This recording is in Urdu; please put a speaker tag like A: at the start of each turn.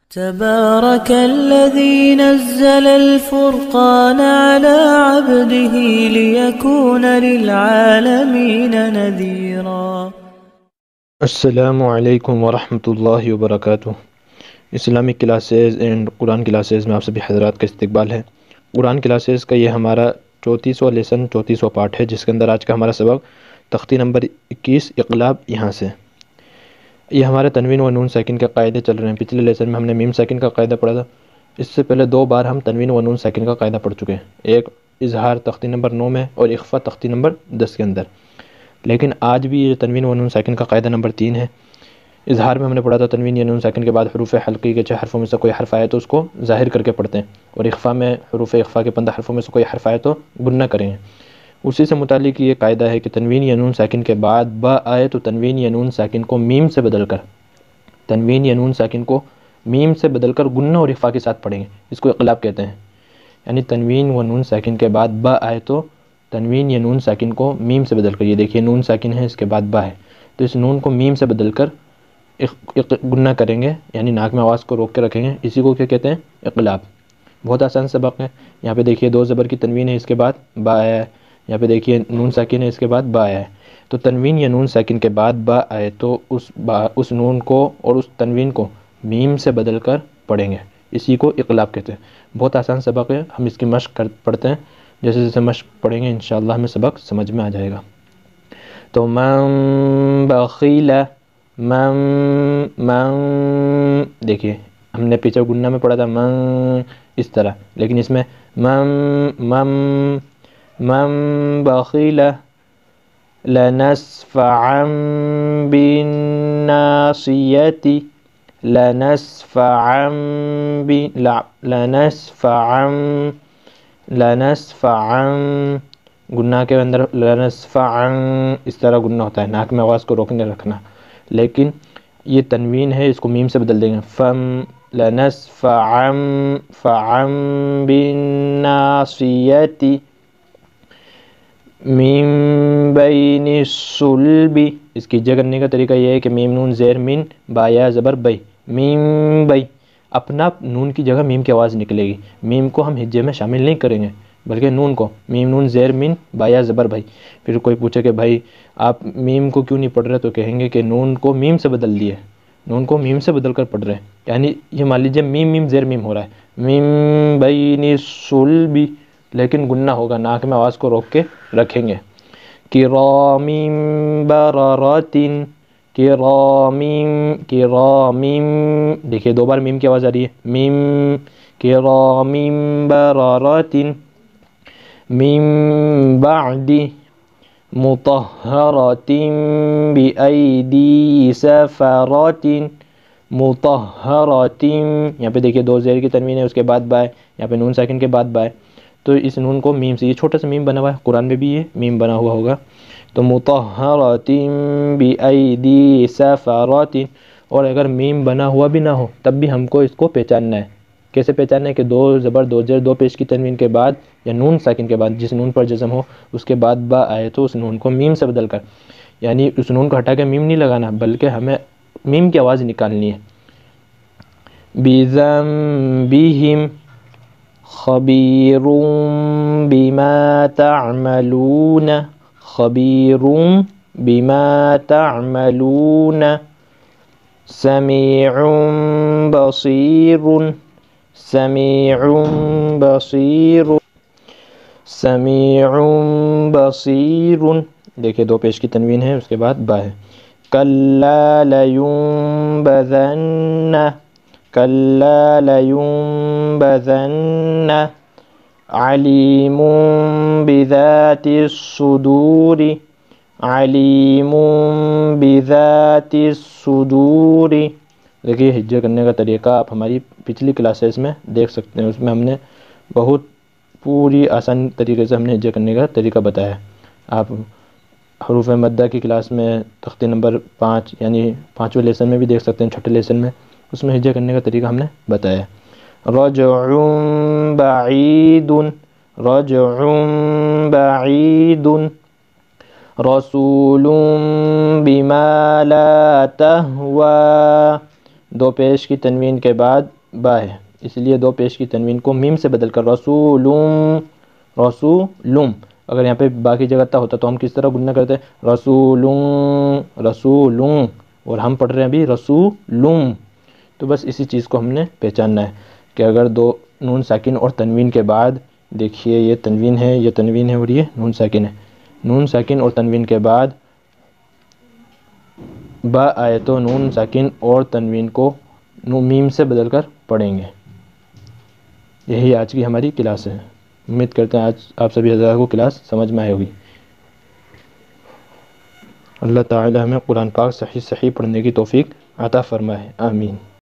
A: تبارك الذي نزل الفرقان على عبده ليكون للعالمين نذيرا۔
B: السلام علیکم ورحمۃ اللہ وبرکاتہ۔ Islamic classes and Quran classes میں آپ سبھی حضرات کا استقبال ہے۔ قرآن کلاسز کا یہ ہمارا 34واں لیسن 34واں پارٹ ہے، جس کے اندر آج کا ہمارا سبق تختی نمبر 21 اقلاب یہاں سے۔ یہ ہمارے تنوین و نون ساکن کے قاعدے چل رہے ہیں۔ پچھلے لیسن میں ہم نے میم ساکن کا قاعدہ پڑھا تھا، اس سے پہلے 2 بار ہم تنوین و نون ساکن کا قاعدہ پڑھ چکے ہیں، ایک اظہار تختی نمبر 9 میں اور اخفا تختی نمبر 10 کے اندر۔ لیکن آج بھی یہ تنوین و نون ساکن کا قاعدہ نمبر 3 ہے۔ اظہار میں ہم نے پڑھا تھا تنوین یا نون ساکن کے بعد حروف حلقی کے 6 حرفوں میں سے کوئی حرف آئے تو اس کو ظاہر کر کے پڑھتے ہیں، اور اخفا میں حروف اخفا کے 15 حرفوں میں سے کوئی حرف آئے تو گنہ کریں گے۔ اسی سے متعلق یہ قاعدہ ہے کہ تنوین یا نون ساکن کے بعد با آئے تو تنوین یا نون ساکن کو میم سے بدل کر گنہ اور اخفا کے ساتھ پڑھیں گے، اس کو اقلاب کہتے ہیں۔ یعنی تنوین و نون ساکن کے بعد با آئے تو تنوین یا نون ساکن کو میم سے بدل کر، یہ دیکھیے نون ساکن ہے، اس کے بعد با ہے، تو اس نون کو میم سے بدل کر گنہ کریں گے، یعنی ناک میں آواز کو روک کے رکھیں گے، اسی کو کیا کہتے ہیں؟ اقلاب۔ بہت آسان سبق ہے۔ یہاں پہ دیکھیے 2 زبر کی تنوین ہے، اس کے بعد با آیا ہے، یہاں پہ دیکھیے نون ساکن ہے، اس کے بعد با آیا ہے، تو تنوین یا نون ساکن کے بعد با آئے تو اس نون کو اور اس تنوین کو میم سے بدل کر پڑھیں گے، اسی کو اقلاب کہتے ہیں۔ بہت آسان سبق ہے، ہم اس کی مشق پڑھتے ہیں، جیسے جیسے مشق پڑھیں گے انشاءاللہ ہمیں سبق سمجھ میں آ جائے گا۔ تو من بخیل، من دیکھیے ہم نے پیچھے گنہ میں پڑھا تھا من اس طرح، لیکن اس میں من بخیل لنسفعا بالناصیۃ، لنسفعا گناہ کے اندر لنسفعا اس طرح گناہ ہوتا ہے، ناک میں آواز کو روکنے رکھنا، لیکن یہ تنوین ہے، اس کو میم سے بدل دیں گے، لنسفعا بالناصیۃ من بین الصلب۔ اس کی ہجہ کرنے کا طریقہ یہ ہے کہ میم نون زیر من با یا زبر بئی، میم بئی، اپنا نون کی جگہ میم کی آواز نکلے گی، میم کو ہم ہجے میں شامل نہیں کریں گے بلکہ نون کو، میم نون زیر من با یا زبر بھائی۔ پھر کوئی پوچھے کہ بھائی آپ میم کو کیوں نہیں پڑھ رہے، تو کہیں گے کہ نون کو میم سے بدل دیے، نون کو میم سے بدل کر پڑھ رہے ہیں، یعنی یہ مان لیجیے میم زیر میم ہو رہا ہے، میم بین الصلب، لیکن گنہ ہوگا، ناک میں آواز کو روک کے رکھیں گے۔ کرام بررات، کرام دیکھیے 2 بار میم کی آواز آ رہی ہے، میم کرام بررات من بعد مطہرات بأیدی سفرات، مطہرات، یہاں پہ دیکھیے 2 زیر کی تنوین ہے، اس کے بعد با ہے، یہاں پہ نون ساکن کے بعد با ہے، تو اس نون کو میم سے، یہ چھوٹا سا میم بنا ہوا ہے، قرآن میں بھی یہ میم بنا ہوا ہوگا، تو مطہرات بأیدی سفرات، اور اگر میم بنا ہوا بھی نہ ہو تب بھی ہم کو اس کو پہچاننا ہے۔ کیسے پہچاننا ہے؟ کہ 2 زبر 2 زیر 2 پیش کی تنوین کے بعد یا نون ساکن کے بعد جس نون پر جزم ہو اس کے بعد با آئے تو اس نون کو میم سے بدل کر، یعنی اس نون کو ہٹا کے میم نہیں لگانا بلکہ ہمیں میم کی آواز نکالنی ہے۔ بِذَنبِهِمْ خبیر بما تعملون، خبیر بما تعملون، سمیع بصیر، سمیع بصیر، سمیع بصیر، دیکھیے 2 پیش کی تنوین ہے، اس کے بعد با ہے۔ کلا لینبذن، کلا لینبذن، علیم بذات الصدور، علیم بذات الصدور۔ دیکھیے ہجہ کرنے کا طریقہ آپ ہماری پچھلی کلاسز میں دیکھ سکتے ہیں، اس میں ہم نے بہت پوری آسان طریقے سے ہم نے ہجہ کرنے کا طریقہ بتایا ہے۔ آپ حروف مدہ کی کلاس میں تختی نمبر 5 یعنی 5ویں لیسن میں بھی دیکھ سکتے ہیں، 6ٹھے لیسن میں، اس میں ہجہ کرنے کا طریقہ ہم نے بتایا ہے۔ رجع بعید، رجع بعید، رسول بما لا تہوی، 2 پیش کی تنوین کے بعد با ہے، اس لیے دو پیش کی تنوین کو میم سے بدل کر رسولم، رسولم، اگر یہاں پہ باقی جگہ تا ہوتا تو ہم کس طرح گننا کرتے ہیں؟ رسولم، رسولم، اور ہم پڑھ رہے ہیں ابھی رسولم۔ تو بس اسی چیز کو ہم نے پہچاننا ہے کہ اگر دو نون ساکن اور تنوین کے بعد، دیکھیے یہ تنوین ہے، یہ تنوین ہے، اور یہ نون ساکن ہے، نون ساکن اور تنوین کے بعد با آئے تو نون ساکن اور تنوین کو میم سے بدل کر پڑھیں گے۔ یہی آج کی ہماری کلاس ہے۔ امید کرتے ہیں آج آپ سبھی حضرات کو کلاس سمجھ میں آئی ہوگی۔ اللہ تعالی ہمیں قرآن پاک صحیح پڑھنے کی توفیق عطا فرمائے، آمین۔